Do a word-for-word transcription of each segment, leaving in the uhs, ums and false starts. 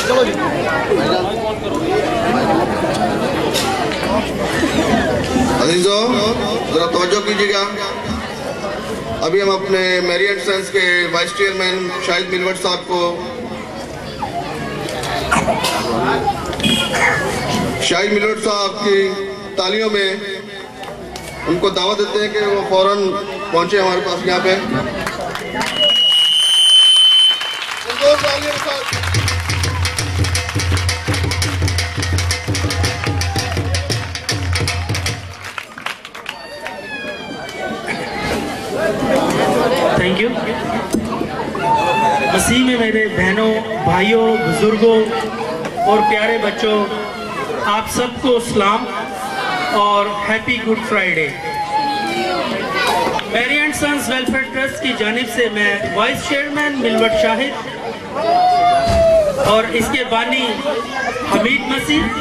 अजीजों जरा तवज्जो कीजिएगा। अभी हम अपने मेरियट सन्स के वाइस चेयरमैन शाहिद मिलवट साहब को शाहिद मिलवट साहब की तालियों में उनको दावत देते हैं कि वो फौरन पहुंचे हमारे पास यहाँ पे। Thank you. मसीह में मेरे बहनों, भाइयों, बुजुर्गों और प्यारे बच्चों, आप सबको सलाम और happy good Friday. Mary and sons welfare trust की जानिब से मैं वाइस चेयरमैन मिलवट शाहिद और इसके बानी हमीद मसीह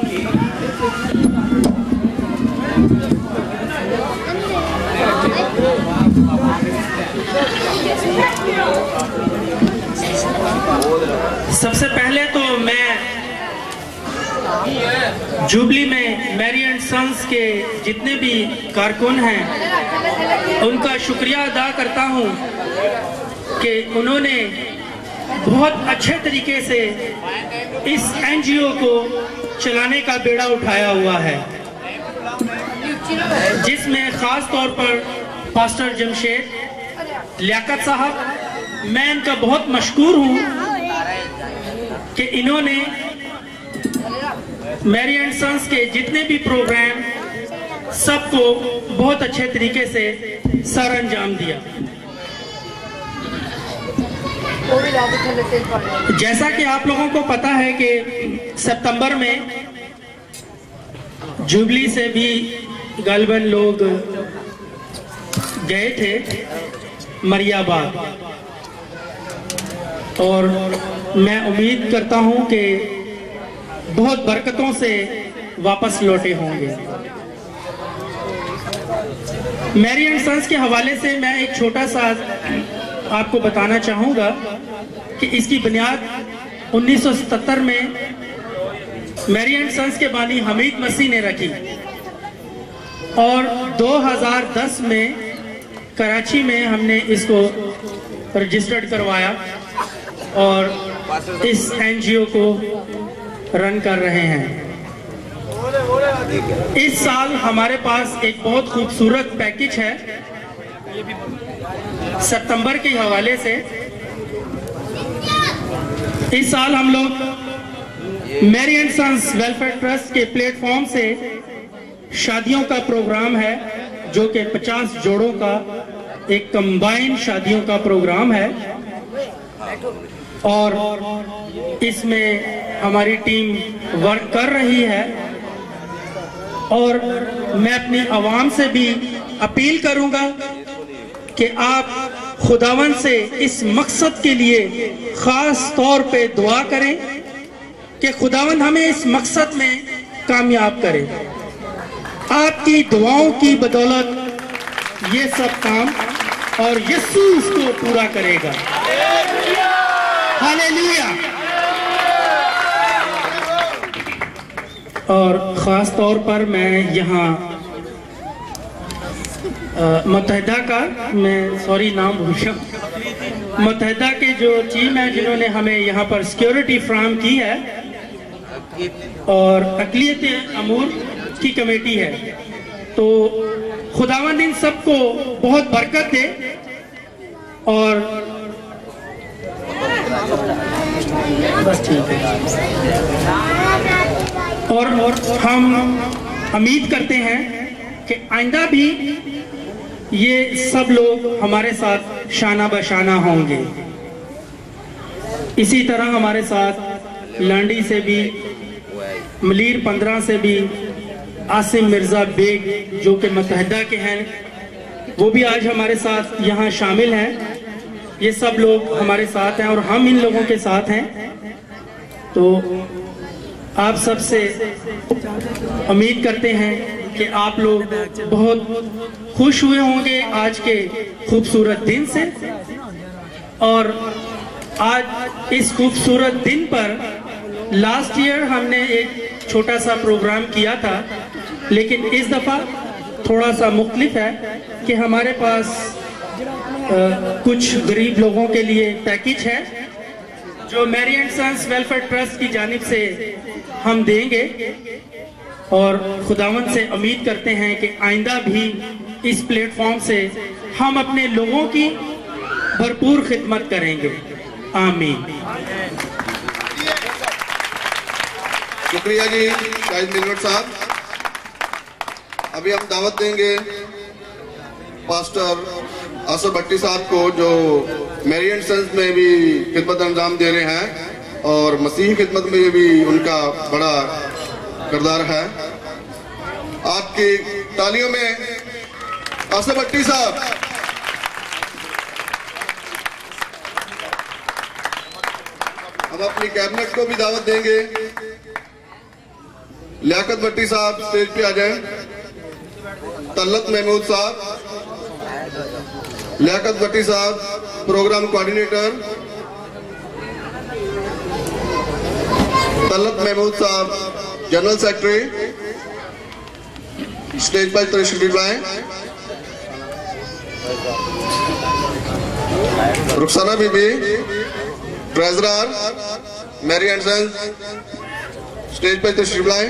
सबसे पहले तो मैं जुबली में मेरियट सन्स के जितने भी कारकुन हैं उनका शुक्रिया अदा करता हूं कि उन्होंने बहुत अच्छे तरीके से इस एनजीओ को चलाने का बेड़ा उठाया हुआ है, जिसमें खास तौर पर पास्टर जमशेद लियाकत साहब, मैं इनका बहुत मशकूर हूं कि इन्होंने मेरियट सन्स के जितने भी प्रोग्राम सबको बहुत अच्छे तरीके से सर अंजाम दिया। जैसा कि आप लोगों को पता है कि सितंबर में जुबली से भी गालिबन लोग गए थे मरियाबाद, और मैं उम्मीद करता हूं कि बहुत बरकतों से वापस लौटे होंगे। मेरियट सन्स के हवाले से मैं एक छोटा सा आपको बताना चाहूँगा कि इसकी बुनियाद उन्नीस सौ सतहत्तर में मेरियट सन्स के बानी हमीद मसीह ने रखी और दो हज़ार दस में कराची में हमने इसको रजिस्टर्ड करवाया और इस एनजीओ को रन कर रहे हैं। इस साल हमारे पास एक बहुत खूबसूरत पैकेज है सितंबर के हवाले से। इस साल हम लोग मेरियट सन्स वेलफेयर ट्रस्ट के प्लेटफॉर्म से शादियों का प्रोग्राम है, जो कि पचास जोड़ों का एक कंबाइंड शादियों का प्रोग्राम है, और इसमें हमारी टीम वर्क कर रही है। और मैं अपनी आवाम से भी अपील करूंगा कि आप खुदावन से इस मकसद के लिए खास तौर पे दुआ करें कि खुदावन हमें इस मकसद में कामयाब करे। आपकी दुआओं की बदौलत ये सब काम और यीशु इसको पूरा करेगा। हालेलुया। और ख़ास तौर पर मैं यहाँ मुत्तहिदा का, मैं सॉरी नाम भूल गया, मुत्तहिदा के जो टीम है जिन्होंने हमें यहाँ पर सिक्योरिटी फ्राहम की है, और अक़लियत अमूर की कमेटी है, तो खुदावंद इन सबको बहुत बरकत दे। और बस ठीक है। और, और हम उम्मीद करते हैं कि आइंदा भी ये सब लोग हमारे साथ शाना बशाना होंगे। इसी तरह हमारे साथ लांडी से भी, मलीर पंद्रह से भी आसिम मिर्जा बेग जो कि मुत्तहिदा के हैं, वो भी आज हमारे साथ यहाँ शामिल हैं। ये सब लोग हमारे साथ हैं और हम इन लोगों के साथ हैं। तो आप सबसे उम्मीद करते हैं कि आप लोग बहुत खुश हुए होंगे आज के खूबसूरत दिन से। और आज इस खूबसूरत दिन पर लास्ट ईयर हमने एक छोटा सा प्रोग्राम किया था, लेकिन इस दफ़ा थोड़ा सा मुख्तलिफ है कि हमारे पास आ, कुछ गरीब लोगों के लिए पैकेज है जो Mary and sons welfare trust की जानिब से हम देंगे, और खुदावंद से उम्मीद करते हैं कि आइंदा भी इस प्लेटफॉर्म से हम अपने लोगों की भरपूर खिदमत करेंगे। आमीन। शुक्रिया जी शाहिद मिलवट साहब। अभी हम दावत देंगे पास्टर आसफ भट्टी साहब को, जो मैरी एंड सन्स में भी खिदमत अंजाम दे रहे हैं और मसीही खिदमत में भी उनका बड़ा किरदार है। आपकी तालियों में आसफ भट्टी साहब। हम अपनी कैबिनेट को भी दावत देंगे। लियाकत भट्टी साहब स्टेज पे आ जाएं। तलत महमूद साहब, लियाकत भट्टी साहब प्रोग्राम कोऑर्डिनेटर, तलत महमूद साहब जनरल सेक्रेटरी, स्टेज पर तशरीफ लाएं। Rukhsana Bibi treasurer Mary and sons, stage पर तशरीफ लाएं।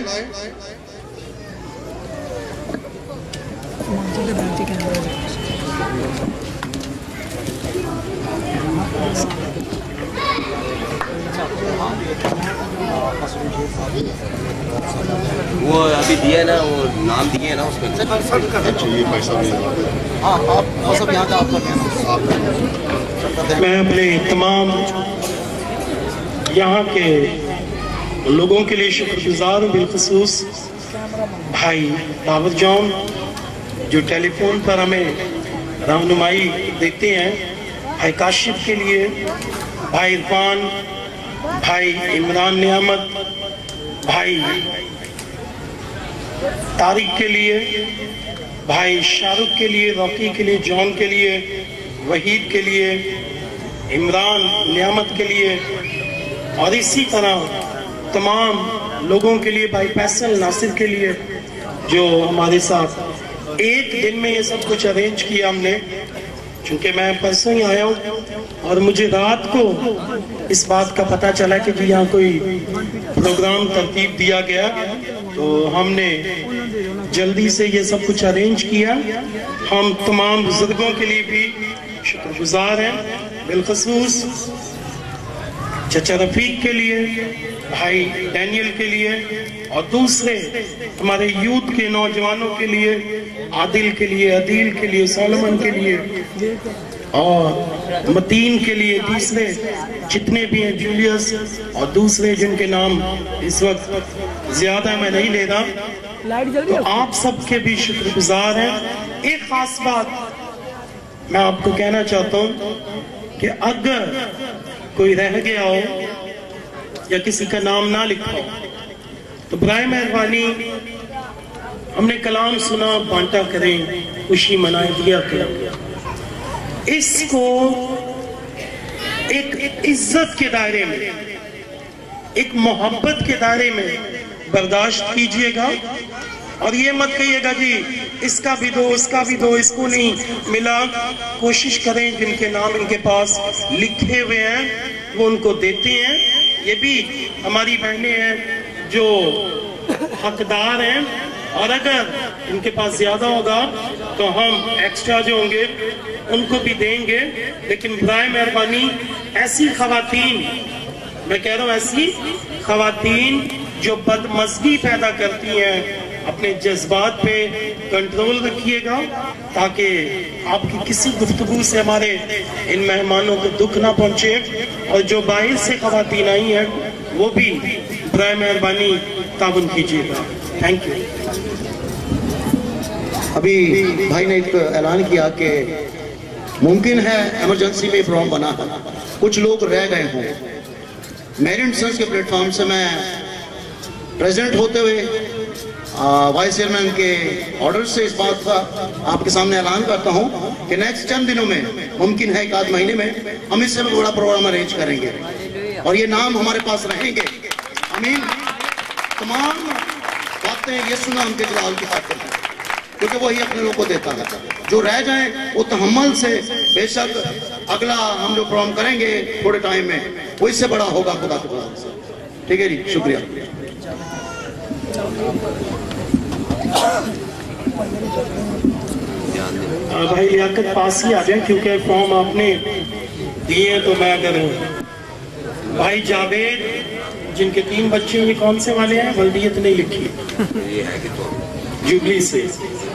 वो अभी दिया ना, वो नाम दिए ना उसमें। ये पैसा भी हाँ, आप सब यहाँ का आपका कहना। मैं अपने तमाम यहाँ के लोगों के लिए शुक्रगुजार हूँ, बिलखसूस भाई दावत जॉन जो टेलीफोन पर हमें रहनुमाई देते हैं, भाई काशिफ के लिए, भाई इरफान, भाई इमरान नियामत, भाई तारिक के लिए, भाई शाहरुख के लिए, रॉकी के लिए, जॉन के लिए, वहीद के लिए, इमरान नियामत के लिए, और इसी तरह तमाम लोगों के लिए, भाई फैसल नासिर के लिए जो हमारे साथ एक दिन में ये सब कुछ अरेंज किया हमने। क्योंकि मैं परसों ही आया हूँ और मुझे रात को इस बात का पता चला कि जी यहाँ कोई प्रोग्राम तरतीब दिया गया, तो हमने जल्दी से ये सब कुछ अरेंज किया। हम तमाम बुजुर्गों के लिए भी शुक्रगुजार हैं, बिलखसूस चचा रफीक के लिए, भाई डैनियल के लिए, और दूसरे हमारे यूथ के नौजवानों के लिए, आदिल के लिए, अदील के लिए, सोलमन के लिए और मतीन के लिए, तीसरे जितने भी हैं, जूलियस और दूसरे जिनके नाम इस वक्त ज्यादा मैं नहीं ले रहा, तो आप सबके भी शुक्रगुजार हैं। एक खास बात मैं आपको कहना चाहता हूँ कि अगर कोई रह गया हो या किसी का नाम ना लिखा हो तो बराए मेहरबानी हमने कलाम सुना, बांटा करें, खुशी मनाए, दिया करें। इसको एक इज्जत के दायरे में, एक मोहब्बत के दायरे में बर्दाश्त कीजिएगा, और ये मत कहिएगा जी इसका भी दो, इसका भी दो, इसको नहीं मिला। कोशिश करें जिनके नाम इनके पास लिखे हुए हैं वो उनको देते हैं। ये भी हमारी बहनें हैं जो हकदार हैं, और अगर इनके पास ज्यादा होगा तो हम एक्स्ट्रा जो होंगे उनको भी देंगे। लेकिन बराए मेहरबानी ऐसी खवातीन, मैं कह रहा हूँ ऐसी खवातीन जो बदमज़गी पैदा करती हैं, अपने जज्बात पे कंट्रोल रखिएगा ताकि आपकी किसी गुफ्तगू से हमारे इन मेहमानों को दुख ना पहुंचे, और जो बाहर से खवातीन आई हैं वो भी बराए मेहरबानी ताबन कीजिएगा। Thank you. अभी भाई ने एक ऐलान किया कि मुमकिन है इमरजेंसी में फॉर्म बना है, कुछ लोग रह गए हों। मैरी एंड सन्स के प्लेटफॉर्म से मैं प्रेजेंट होते हुए वाइस चेयरमैन के ऑर्डर से इस बात का आपके सामने ऐलान करता हूं कि नेक्स्ट चंद दिनों में, मुमकिन है एक आध महीने में, हम इससे भी बड़ा प्रोग्राम अरेंज करेंगे और ये नाम हमारे पास रहेंगे। आमीन। तमाम बातें ये सुना उनके जलाल की खातिर है, क्योंकि वही अपने लोगों को देता है। जो रह जाए वो तहम्मुल से, बेशक अगला हम जो प्रोग्राम करेंगे थोड़े टाइम में वो इससे बड़ा होगा खुदा के फजल से। ठीक है जी, शुक्रिया। भाई लियाकत पास ही आ जाए, क्योंकि फॉर्म आपने दिए। तो मैं अगर भाई जावेद जिनके तीन बच्चे ये कौन से वाले हैं, वल्दियत नहीं लिखी जुबली से,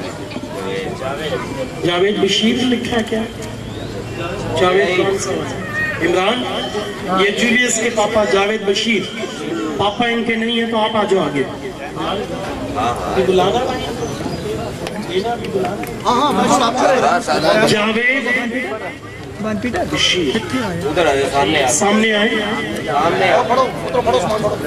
जावेद बशीर लिखा है क्या? जावेद कौन सा? इमरान, ये जूलियस के पापा जावेद बशीर, पापा इनके नहीं है तो आप आ जाओ आगे। बुलाना जावेद बशीर उधर आए, सामने सामने आए, सामने पढ़ो पढ़ो पढ़ो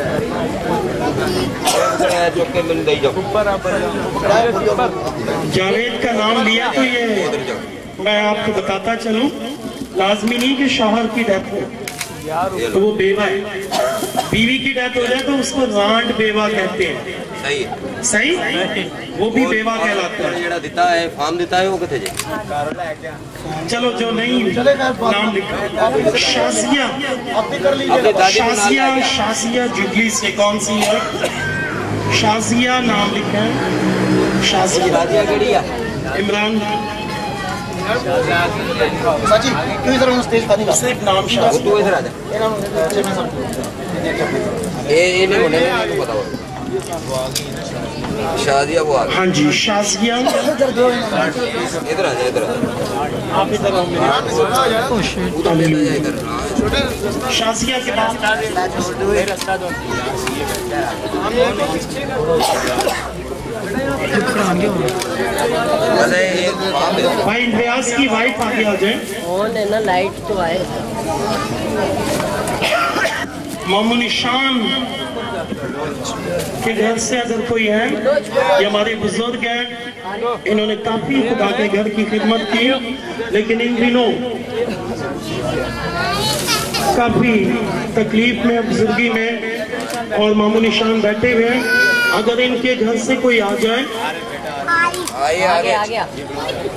जावेद का नाम लिया तो ये मैं आपको बताता चलूं, लाजमी नहीं कि शौहर की डेथ हो तो वो बेवा है, बीवी की डेथ हो जाए तो उसको रांड बेवा कहते हैं। सही है, सही, वो भी बेवा कहलाता है। जेड़ा देता है फार्म देता है वो किथे जे, चलो जो नहीं नाम लिखा शासिया, शासिया शासिया जुबली से कौन सी है? शासिया नाम लिखा है, शासिया इमरान सची क्यों इधर उन स्टेज पर नहीं सिर्फ नाम शासिया, तू इधर आ जा, ए ए नहीं होने को बताओ शादिया वो आ। हाँ जी, शासिया इधर आ जा, इधर आप इधर आओ मेरे शासिया के बाद भाई इंडियाज की वाइफ आगे आ जाए। ऑन है ना, लाइट तो आए। मामू निशान के घर से अगर कोई है, ये हमारे बुजुर्ग हैं, इन्होंने काफी खुदा के घर की खिदमत की, लेकिन इन दिनों काफी तकलीफ में, बुजुर्गी में, और मामू निशान बैठे हुए हैं। अगर इनके घर से कोई आ जाए, आगे आ गया।